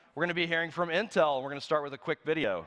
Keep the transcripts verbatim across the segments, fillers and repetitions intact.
We're going to be hearing from Intel, and we're going to start with a quick video.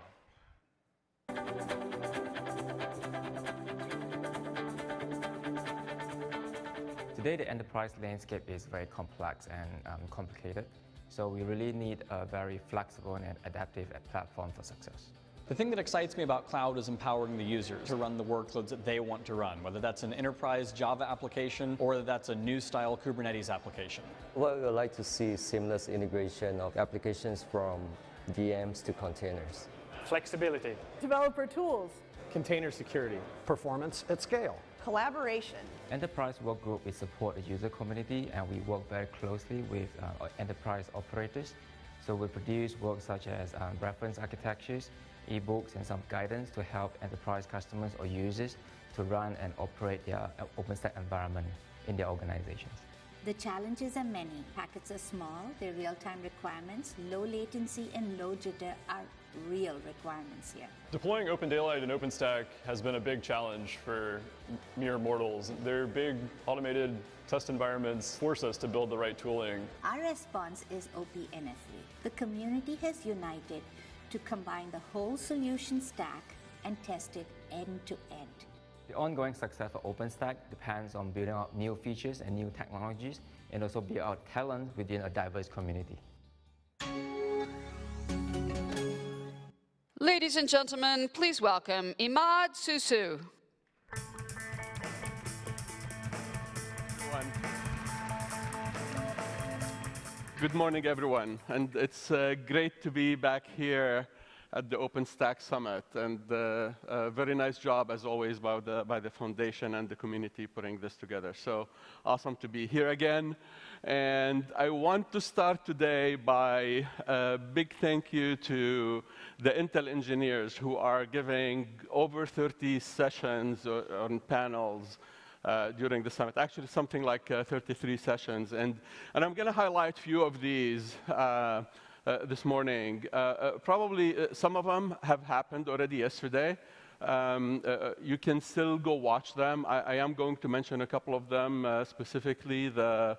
Today, the enterprise landscape is very complex and um, complicated, so we really need a very flexible and adaptive platform for success. The thing that excites me about cloud is empowering the users to run the workloads that they want to run, whether that's an enterprise Java application or whether that's a new style Kubernetes application. What we would like to see is seamless integration of applications from V Ms to containers. Flexibility. Developer tools. Container security. Performance at scale. Collaboration. Enterprise work group, we support the user community, and we work very closely with uh, enterprise operators. So we produce work such as um, reference architectures, ebooks, and some guidance to help enterprise customers or users to run and operate their OpenStack environment in their organizations. The challenges are many. Packets are small, they're real-time requirements. Low latency and low jitter are real requirements here. Deploying Open Daylight and OpenStack has been a big challenge for mere mortals. Their big automated test environments force us to build the right tooling. Our response is O P N F V. The community has united to combine the whole solution stack and test it end to end. The ongoing success of OpenStack depends on building out new features and new technologies, and also build out talent within a diverse community. Ladies and gentlemen, please welcome Imad Sousou. Good morning, everyone, and it's uh, great to be back here at the OpenStack Summit, and uh, a very nice job, as always, by the, by the foundation and the community putting this together. So awesome to be here again. And I want to start today by a big thank you to the Intel engineers who are giving over thirty sessions on panels Uh, during the summit, actually something like uh, thirty-three sessions. And, and I'm going to highlight a few of these uh, uh, this morning. Uh, uh, probably uh, some of them have happened already yesterday. Um, uh, you can still go watch them. I, I am going to mention a couple of them, uh, specifically the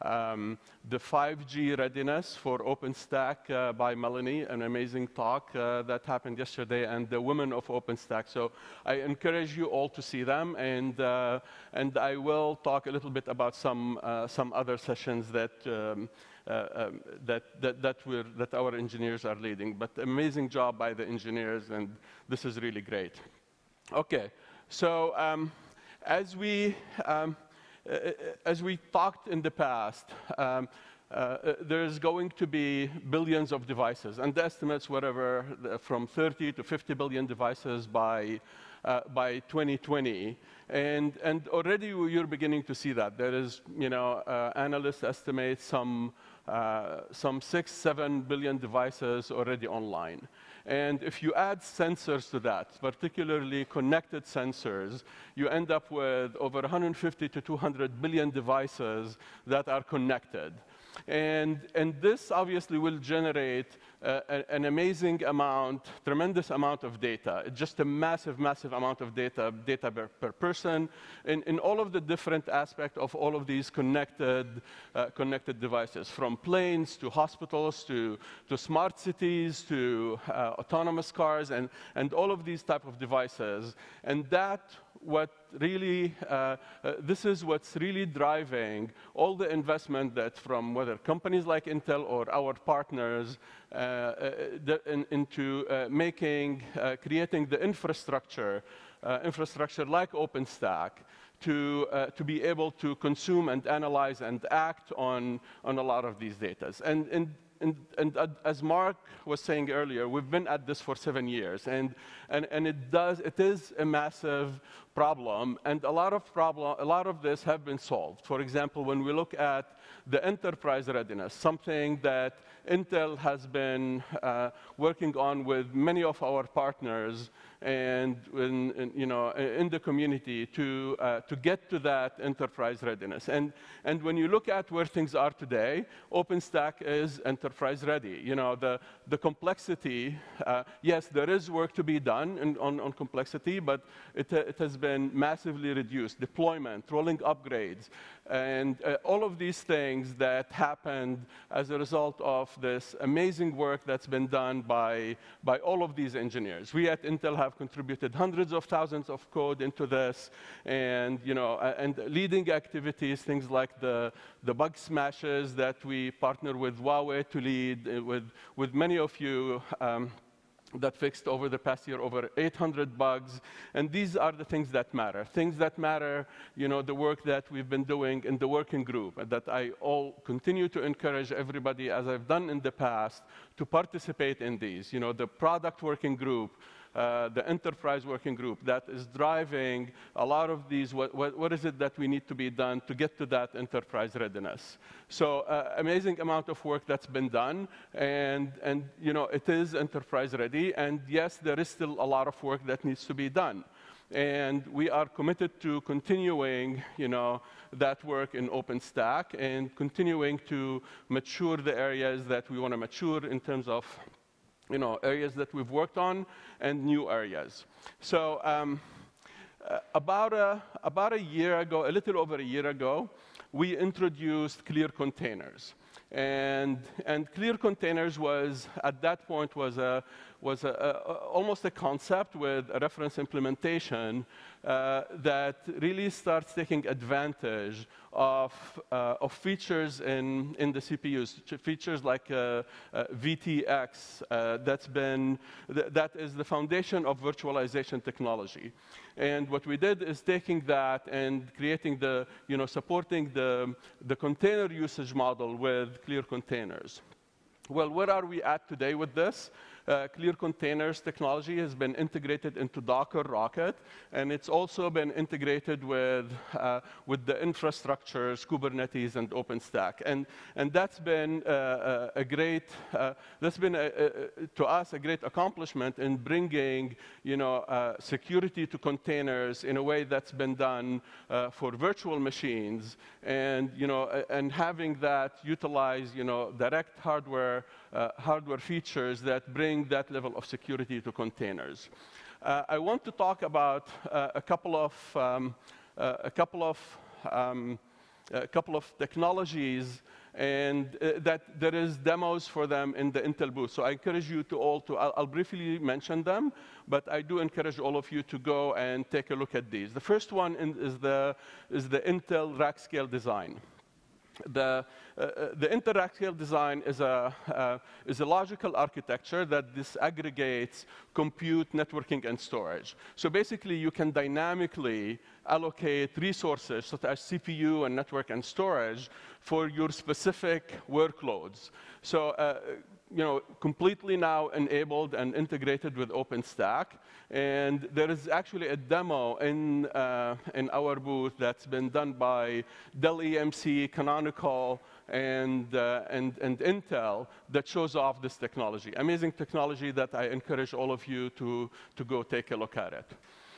Um, the five G readiness for OpenStack uh, by Melanie, an amazing talk uh, that happened yesterday, and the women of OpenStack. So I encourage you all to see them, and uh, and I will talk a little bit about some uh, some other sessions that. Um, Uh, um, that, that, that, we're, that our engineers are leading. But amazing job by the engineers, and this is really great. Okay, so um, as we um, uh, as we talked in the past, um, uh, there's going to be billions of devices, and the estimates whatever from thirty to fifty billion devices by uh, by twenty twenty. And, and already you're beginning to see that. There is, you know, uh, analysts estimate some, uh, some six, seven billion devices already online. And if you add sensors to that, particularly connected sensors, you end up with over one hundred fifty to two hundred billion devices that are connected. And, and this obviously will generate uh, a, an amazing amount, tremendous amount of data. It's just a massive, massive amount of data, data per, per person, in, in all of the different aspects of all of these connected, uh, connected devices, from planes to hospitals to, to smart cities to uh, autonomous cars, and, and all of these type of devices. And that what really, uh, uh, this is what's really driving all the investment that from whether companies like Intel or our partners uh, uh, the, in, into uh, making, uh, creating the infrastructure, uh, infrastructure like OpenStack to, uh, to be able to consume and analyze and act on, on a lot of these data. And, and And, and uh, as Mark was saying earlier, we've been at this for seven years, and, and, and it, does, it is a massive problem, and a lot, of problem, a lot of this have been solved. For example, when we look at the enterprise readiness, something that Intel has been uh, working on with many of our partners and in, in, you know, in the community to, uh, to get to that enterprise readiness. And, and when you look at where things are today, OpenStack is enterprise ready. You know, the, the complexity, uh, yes, there is work to be done in, on, on complexity, but it, it has been massively reduced. Deployment, rolling upgrades, And uh, all of these things that happened as a result of this amazing work that's been done by, by all of these engineers. We at Intel have contributed hundreds of thousands of code into this, and, you know, uh, and leading activities, things like the, the bug smashes that we partner with Huawei to lead, uh, with, with many of you, um, that fixed over the past year over eight hundred bugs. And these are the things that matter. Things that matter, you know, the work that we've been doing in the working group, and that I all continue to encourage everybody, as I've done in the past, to participate in these. You know, the product working group, Uh, the enterprise working group that is driving a lot of these, what, what, what is it that we need to be done to get to that enterprise readiness. So uh, amazing amount of work that's been done, and, and you know, it is enterprise ready, and yes, there is still a lot of work that needs to be done. And we are committed to continuing, you know, that work in OpenStack and continuing to mature the areas that we want to mature in terms of, you know, areas that we've worked on and new areas. So um, uh, about, a, about a year ago, a little over a year ago, we introduced clear containers. And, and clear containers was, at that point, was, a, was a, a, almost a concept with a reference implementation uh, that really starts taking advantage of, uh, of features in, in the C P Us, features like uh, uh, V T X, uh, that's been, th that is the foundation of virtualization technology. And what we did is taking that and creating the, you know, supporting the, the container usage model with clear containers. Well, where are we at today with this? Uh, clear containers technology has been integrated into Docker Rocket, and it's also been integrated with, uh, with the infrastructures, Kubernetes, and OpenStack. And, and that's been uh, a great, uh, that's been, a, a, to us, a great accomplishment in bringing, you know, uh, security to containers in a way that's been done uh, for virtual machines, and, you know, and having that utilize, you know, direct hardware, uh, hardware features that bring that level of security to containers. Uh, I want to talk about uh, a couple of um, uh, a couple of um, a couple of technologies, and uh, that there is demos for them in the Intel booth. So I encourage you to all to. I'll, I'll briefly mention them, but I do encourage all of you to go and take a look at these. The first one in, is the is the Intel rack scale design. The, uh, the Intel rack scale design is a, uh, is a logical architecture that disaggregates compute, networking, and storage. So basically, you can dynamically allocate resources such as C P U and network and storage for your specific workloads. So uh, you know, completely now enabled and integrated with OpenStack. And there is actually a demo in, uh, in our booth that's been done by Dell E M C, Canonical, and, uh, and, and Intel that shows off this technology. Amazing technology that I encourage all of you to, to go take a look at it.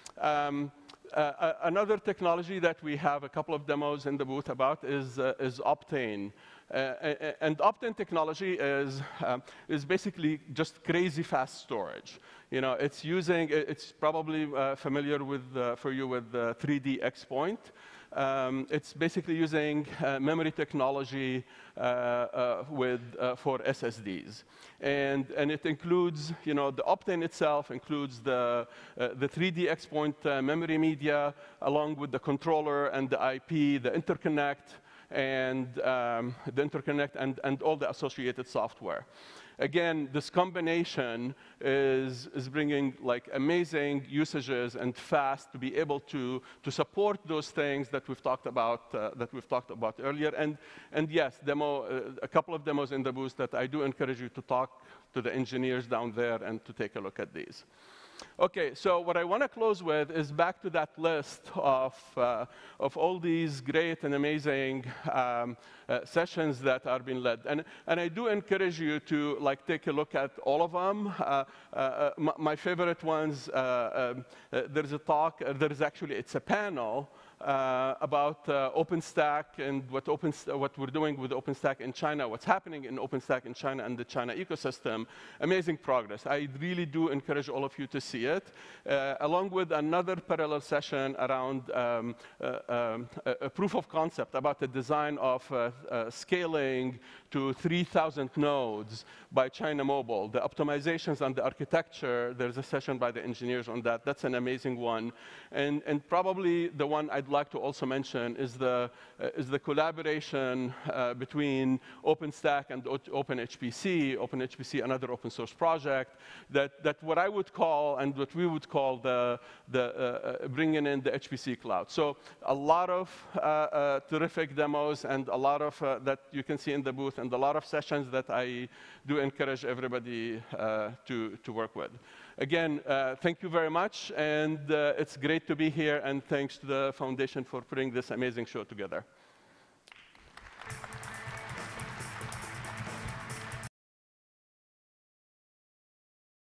Um, uh, another technology that we have a couple of demos in the booth about is, uh, is Optane. Uh, and Optane technology is, um, is basically just crazy fast storage. You know, it's using, it's probably uh, familiar with, uh, for you with uh, three D Xpoint. Um, it's basically using uh, memory technology uh, uh, with, uh, for S S Ds. And, and it includes, you know, the Optane itself includes the, uh, the three D Xpoint uh, memory media, along with the controller and the I P, the interconnect, and um, the interconnect and, and all the associated software. Again, this combination is, is bringing like amazing usages and fast to be able to, to support those things that we've talked about, uh, that we've talked about earlier. And, and yes, demo, uh, a couple of demos in the booth that I do encourage you to talk to the engineers down there and to take a look at these. Okay, so what I want to close with is back to that list of, uh, of all these great and amazing um, uh, sessions that are being led. And, and I do encourage you to like, take a look at all of them. Uh, uh, my, my favorite ones, uh, um, uh, there's a talk, uh, there's actually, it's a panel uh, about uh, OpenStack and what, Open, what we're doing with OpenStack in China, what's happening in OpenStack in China and the China ecosystem. Amazing progress. I really do encourage all of you to see it, uh, along with another parallel session around um, uh, um, a, a proof of concept about the design of uh, uh, scaling to three thousand nodes by China Mobile. The optimizations and the architecture, there's a session by the engineers on that. That's an amazing one. And, and probably the one I'd like to also mention is the, uh, is the collaboration uh, between OpenStack and OpenHPC. OpenHPC, another open source project, that, that what I would call and what we would call the, the uh, bringing in the H P C cloud. So a lot of uh, uh, terrific demos and a lot of uh, that you can see in the booth and a lot of sessions that I do encourage everybody uh, to, to work with. Again, uh, thank you very much, and uh, it's great to be here, and thanks to the foundation for putting this amazing show together.